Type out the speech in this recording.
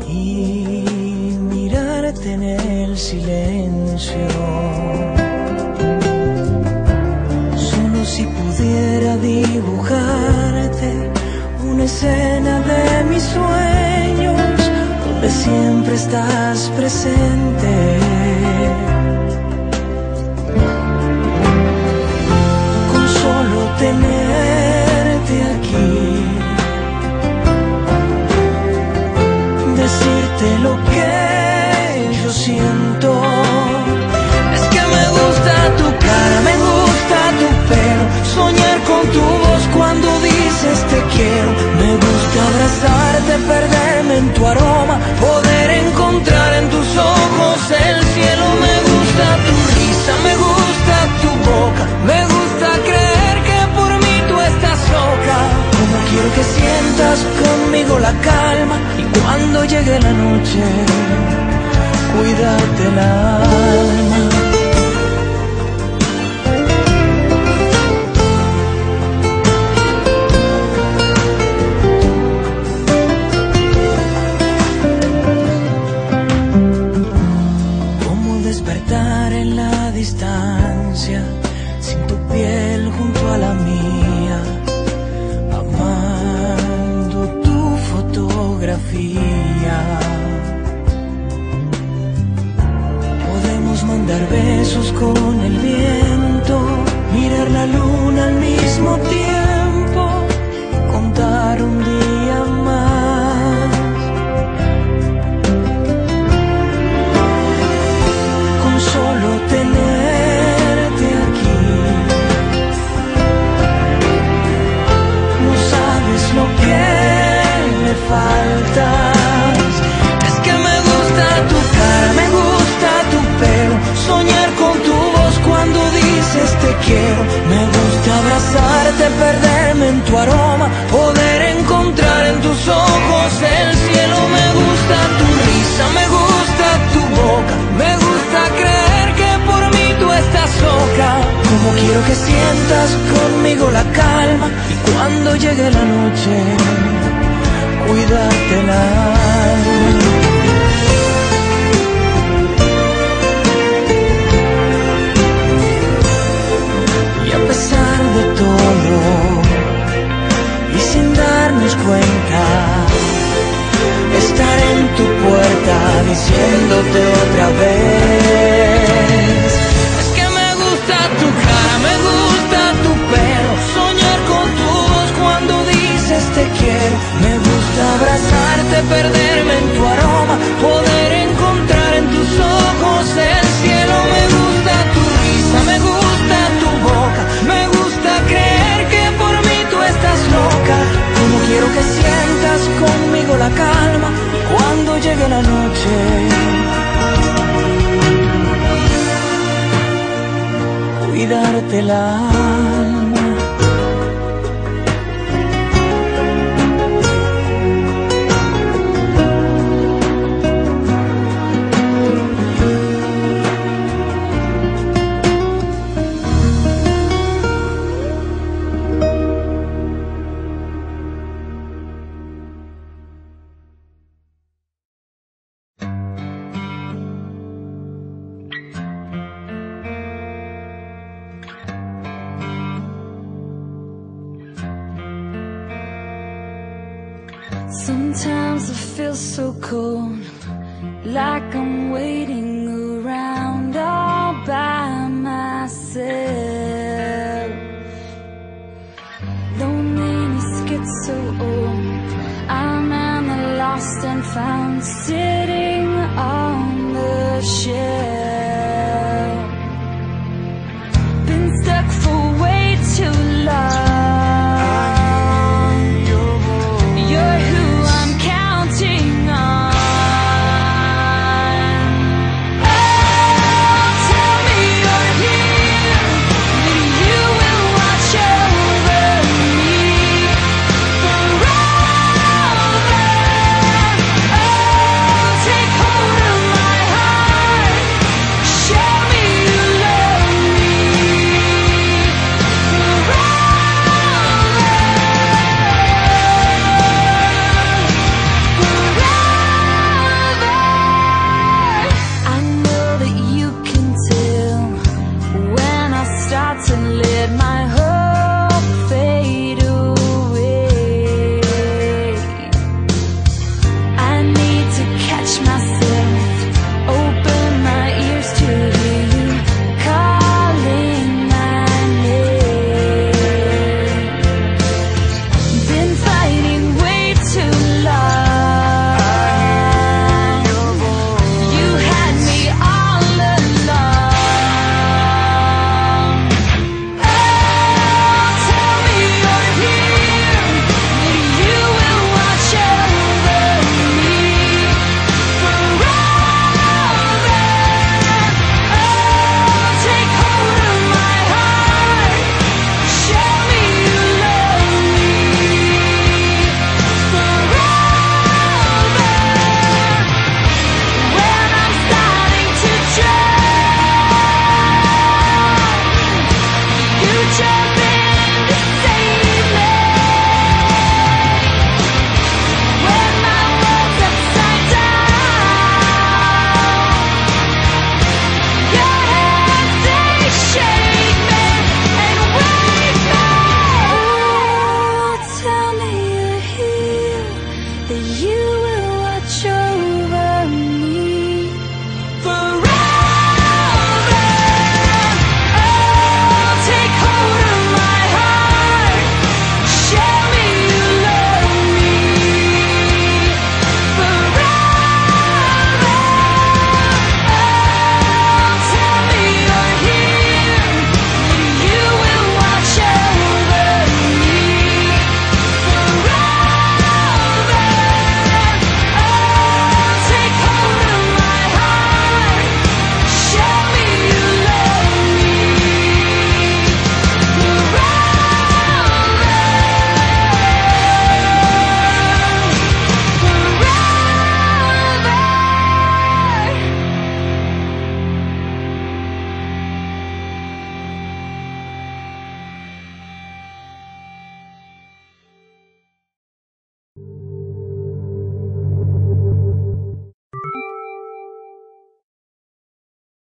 y mirarte en el silencio. Solo si pudiera dibujarte una escena de mis sueños donde siempre estás presente. Con solo tenerte aquí, decirte lo que yo siento. Es que me gusta tu cara, me gusta tu pelo, soñar con tu voz cuando dices te quiero. Me gusta abrazarte, perderme en tu aroma, poder encontrar en tus ojos el cielo. Me gusta tu risa, me gusta tu boca, me gusta creer que por mí tú estás loca. Como quiero que sientas conmigo la calma y cuando llegue la noche cuídate el alma. En la distancia, sin tu piel junto a la mía, amando tu fotografía. Podemos mandar besos con el viento, mirar la luna al mismo tiempo y contar un día más. Solo tenerte aquí, no sabes lo que me faltas. Es que me gusta tu cara, me gusta tu pelo, soñar con tu voz cuando dices te quiero. Me gusta abrazarte, perderme en tu aroma, poder encontrar en tus ojos el cielo. Me gusta tu risa, me gusta tu boca, me gusta creer que por mí tú estás loca. Como quiero que sientas conmigo la calma y cuando llegue la noche cuídate el alma. Y a pesar de todo y sin darnos cuenta, estar en tu puerta diciéndote otra vez. Es que me gusta tu cara, me gusta tu pelo, soñar con tu voz cuando dices te quiero. Me gusta abrazarte, perderme en tu aroma, poder encontrar en tus ojos el cielo. Me gusta tu risa, me gusta tu boca, me gusta creer que por mí tú estás loca. Como quiero que sientas conmigo la calma y cuando llegue la noche cuidarte el alma. Sometimes I feel so cold, like I'm waiting around all by myself. Loneliness gets so old, I'm at the lost and found, sitting on the shelf. Been stuck for way too long. You're who I'm counting on. Oh, tell me you're here, that you will watch over me forever. Oh, take hold of my heart. will watch your